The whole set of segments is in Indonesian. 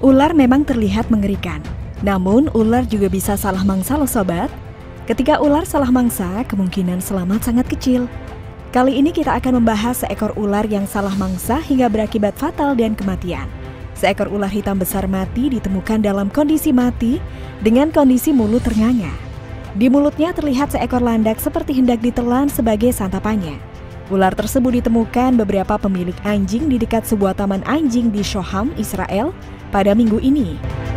Ular memang terlihat mengerikan, namun ular juga bisa salah mangsa loh sobat. Ketika ular salah mangsa, kemungkinan selamat sangat kecil. Kali ini kita akan membahas seekor ular yang salah mangsa hingga berakibat fatal dan kematian. Seekor ular hitam besar mati ditemukan dalam kondisi mati dengan kondisi mulut ternganga. Di mulutnya terlihat seekor landak seperti hendak ditelan sebagai santapannya. Ular tersebut ditemukan beberapa pemilik anjing di dekat sebuah taman anjing di Shoham, Israel pada minggu ini.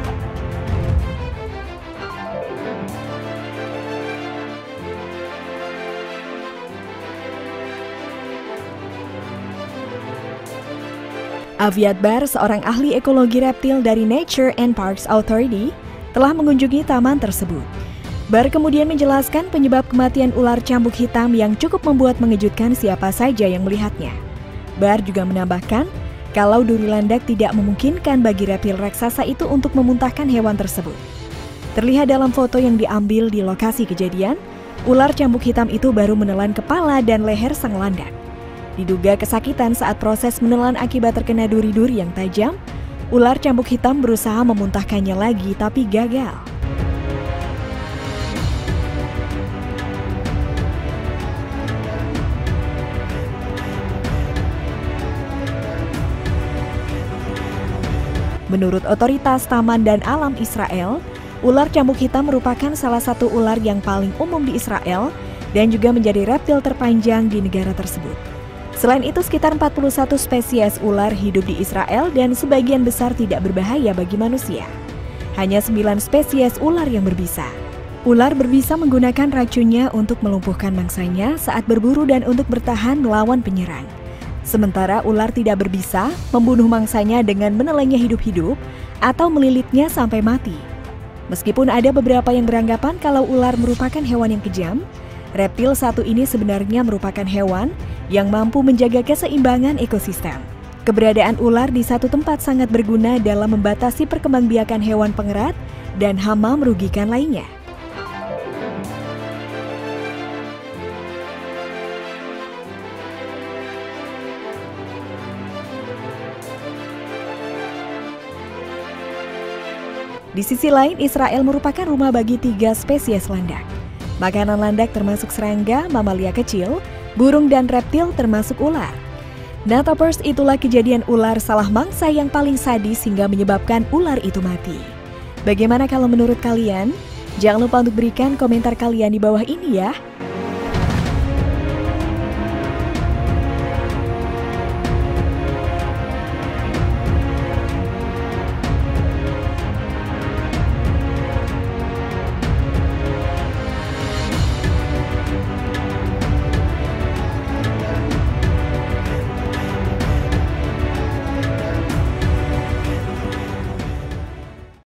Aviat Bar, seorang ahli ekologi reptil dari Nature and Parks Authority, telah mengunjungi taman tersebut. Bar kemudian menjelaskan penyebab kematian ular cambuk hitam yang cukup membuat mengejutkan siapa saja yang melihatnya. Bar juga menambahkan, kalau duri landak tidak memungkinkan bagi reptil raksasa itu untuk memuntahkan hewan tersebut. Terlihat dalam foto yang diambil di lokasi kejadian, ular cambuk hitam itu baru menelan kepala dan leher sang landak. Diduga kesakitan saat proses menelan akibat terkena duri-duri yang tajam, ular cambuk hitam berusaha memuntahkannya lagi tapi gagal. Menurut otoritas Taman dan Alam Israel, ular cambuk hitam merupakan salah satu ular yang paling umum di Israel dan juga menjadi reptil terpanjang di negara tersebut. Selain itu, sekitar 41 spesies ular hidup di Israel dan sebagian besar tidak berbahaya bagi manusia. Hanya 9 spesies ular yang berbisa. Ular berbisa menggunakan racunnya untuk melumpuhkan mangsanya saat berburu dan untuk bertahan melawan penyerang. Sementara ular tidak berbisa membunuh mangsanya dengan menelannya hidup-hidup atau melilitnya sampai mati. Meskipun ada beberapa yang beranggapan kalau ular merupakan hewan yang kejam, reptil satu ini sebenarnya merupakan hewan yang mampu menjaga keseimbangan ekosistem. Keberadaan ular di satu tempat sangat berguna dalam membatasi perkembangbiakan hewan pengerat dan hama merugikan lainnya. Di sisi lain, Israel merupakan rumah bagi 3 spesies landak. Makanan landak termasuk serangga, mamalia kecil, burung dan reptil termasuk ular. Nah Toppers, itulah kejadian ular salah mangsa yang paling sadis hingga menyebabkan ular itu mati. Bagaimana kalau menurut kalian? Jangan lupa untuk berikan komentar kalian di bawah ini ya.